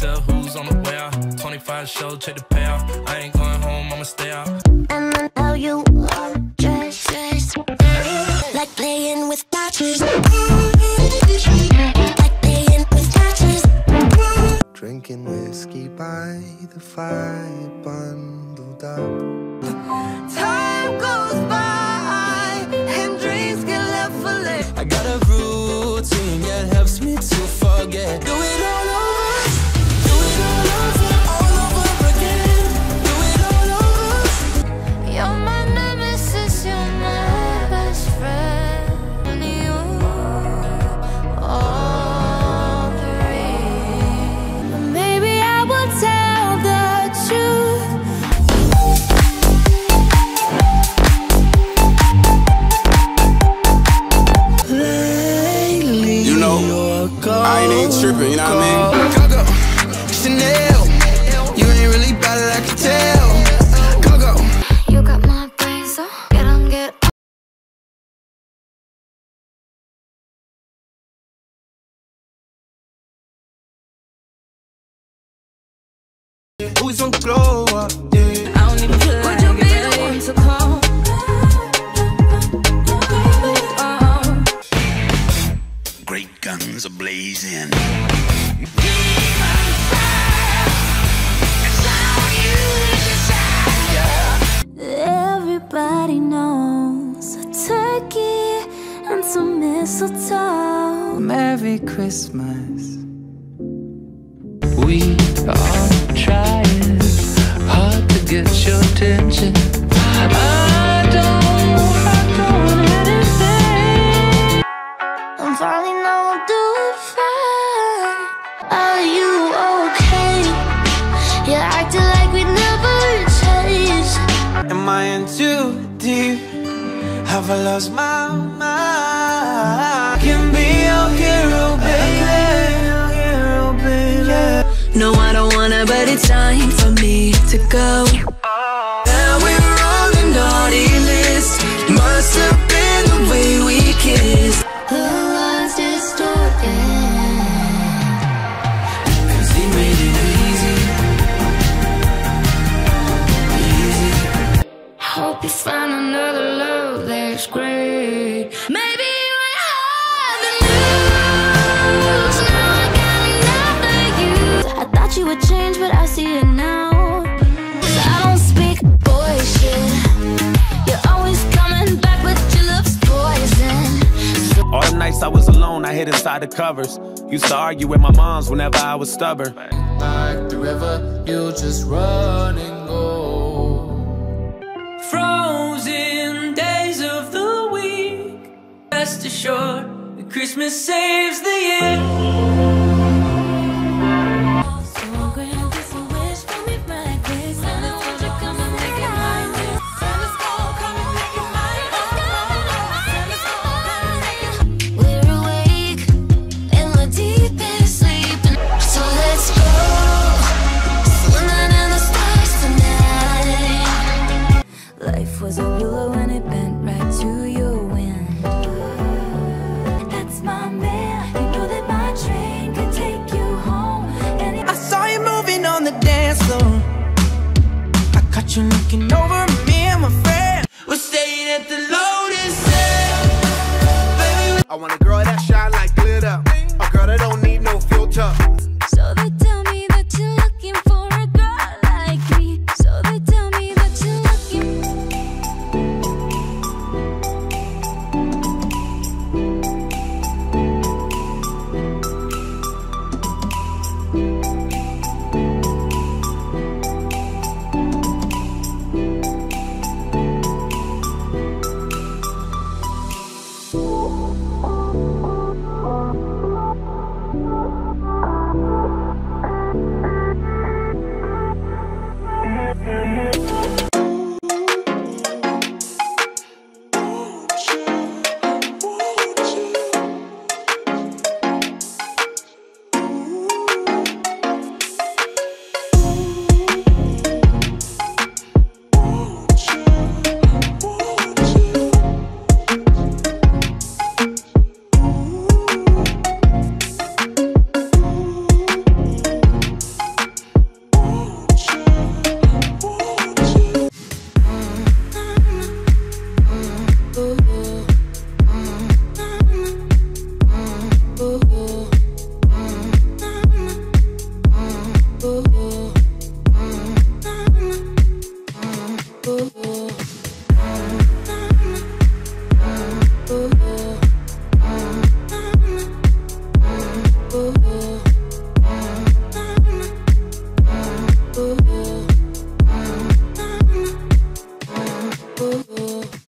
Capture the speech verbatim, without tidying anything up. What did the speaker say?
tell who's on the way out. twenty-five show, check the payout. I ain't going home, I'ma stay out. And then how you dress, dress like playing with matches. Like playing with matches. Drinking whiskey by the fire, bundled up. Time goes by and dreams get left for late. I got a routine that helps me to forget. Do it all over, do it all over, all over again. Do it all over. You're my nemesis, you're my best friend. And you, all three. But maybe I will tell the truth. Lately, You know, I ain't even tripping, you know what I mean? Coco, Chanel, you ain't really bad, I can tell. Coco, You got my brain, so get on, get on. who's on glow up? Yeah. I don't even feel like Would you be the one to call? Great guns are blazing. Everybody knows a turkey and some mistletoe. Merry Christmas. We are trying hard to get your attention. I don't, I don't want anything. I'm falling, I'll do fine. Are you okay? You're acting like we never changed. Am I in too deep? Have I lost my mind? I can be your hero, baby. Hero, baby. No, I don't wanna, but it's time for me to go. Now we're on the naughty list. Must have been the way we kissed. The lies distorted. Cause he made it easy. Easy. Hope you find another love that's great. Maybe you ain't heard the news. Now I got enough of you. I thought you would change, but I see it now. 'Cause I don't speak boy shit. You're always coming back, but your love's poison. So All the nights I was alone, I hid inside the covers. Used to argue with my moms whenever I was stubborn. Like the river, you just run and go. Frozen days of the week. Rest assured that Christmas saves the year. grand, just a wish for me right quick. Santa, won't you come and make it mine? Santa's gonna come and make it mine. Santa's gonna come and make it. We're awake in the deepest sleep. So let's go swimming in the stars tonight. Life was a willow and it bent right to your wind. That's my man. You know that my train could take you home. And I saw you moving on the dance floor. I caught you looking over at me and my friend. We're staying at the Lotus Inn. Baby, I want a girl that shine like glitter, a girl that don't